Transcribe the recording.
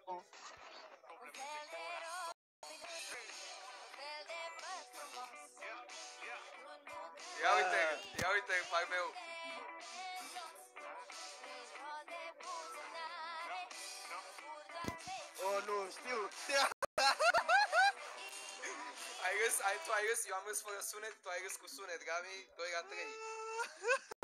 Ia uite, fac meu. Oh, nu, știu. Tu ai râs, eu am râs fără sunet, tu ai râs cu sunet, Rami, 2-3.